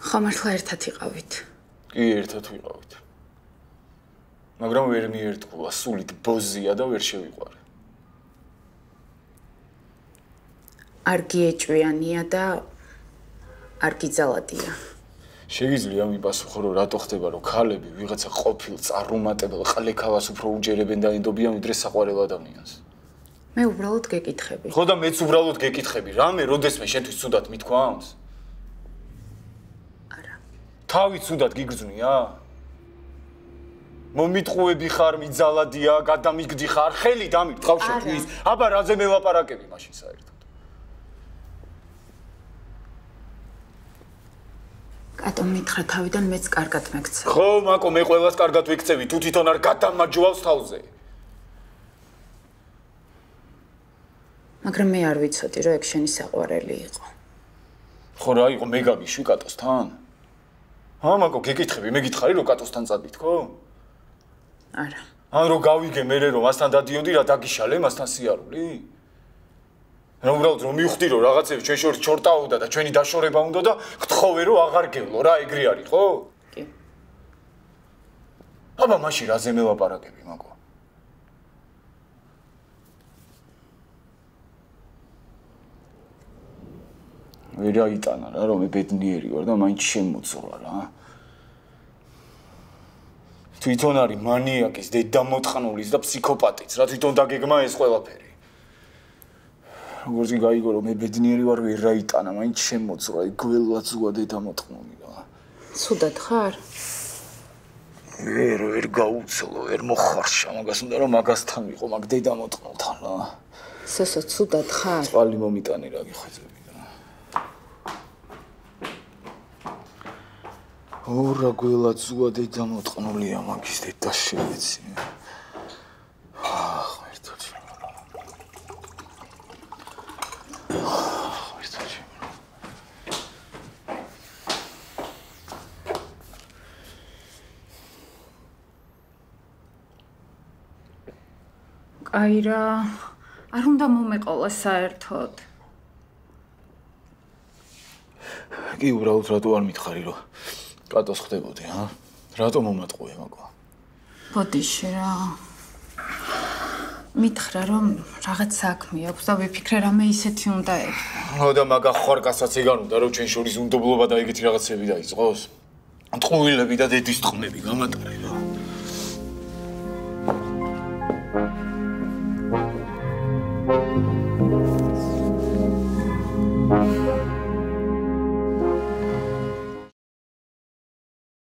ხომართლა ერთად იყავით. კი, ერთად ვიყავით. მაგრამ ვერ მიერთგულა, სულით ბოზია და ვერ შევიყვარე. არ გიეჭვიანია და არ გიძალადია. შეგიძლია მიპასუხო, რომ რატო ხდება, რომ ქალები ვიღაცა ყოფილ წარუმატებელ ყლექავას უფრო უჯერებენ და ენდობიან ვიდრე საყვარელ ადამიანს. მე უბრალოდ გეკითხები. ხო და მეც უბრალოდ გეკითხები, რამე როდესმე შენთვის ცუდად მithქვამს? არა. თავი ცუდად გიგრძნია? მომიტყუები ხარ, მიძალადია, გადამიგდი ხარ, ხელი დამიგდყავ შეკვის. აბა რაზე მელაპარაკები მაშინ საერთოდ? კატო მითხრა თავიდან მეც კარგად მეკცევ. ხო, მაკო, მე ყველას კარგად ვიქცევი, თუ თვითონ არ გადამაჯვავს თავზე. მაგრამ მე არ ვიცოდი, რომ ეგ შენი საყვარელი იყო. ხო რა იყო, მე გაგიშვი კატოსთან? მაკო, გეკითხები, მე გითხარი, რომ კატოსთან წადით, ხო? არა. ან რომ გავიგე მერე რომ მასთან დადიოდი რა დაგიშალე მასთან სიარული? რა უბრალოდ რომ მივხვდი რომ რაღაცები ჩვენ შორის ჩორტაუდა და ჩვენი დაშორება უნდა და გთხოვე რომ აღარ გევლო რა ეგრე არის ხო? კი. აბა მაშინ რაზე მელაპარაკები მაკო? ვერ აიტანა რა რომ მე ბედნიერი ვარ და მაინც შემოძღვა რა. თვითონ არის მანიაკის, დედამოწყნულის და ფსიქოპატის, რა თვითონ დაგეგმა ეს ყველაფერი. როგორც გაიგო რომ მე ბედნიერი ვარ, ვერ აიტანა, მაინც შემოძღვა, გველა ზუა დედამოწყნული რა. ცუდად ხარ? ვერ გაუცლო, ვერ მოხარშა მაგას, უნდა რომ მაგასთან ვიყო, მაგ დედამოწყნულთან რა. სესო ცუდად ხარ? წყალი მომიტანი რა გიხვეწები. ორა გველა ზუა დედამოწყნულია მაგის დედა შევეცი. ღმერთო. კაი რა, არ უნდა მომეყოლა საერთოდ. კი, უბრალოდ რატო არ მითხარი რომ კატოს ხდებოდი, ჰა? რატო მომატყუე მაკო? ბოდიში რა. მითხრა რომ რაღაც საქმე აქვს და ვიფიქრე რამე ისეთი უნდა ექო. ხო და მაგა ხوارკასაც ეგარ უნდა რომ ჩვენ შორის უნდობლობა და ეგეთი რაღაცები დაიწყოს. ტყუილები და დედის ტყნები გამატარე რა.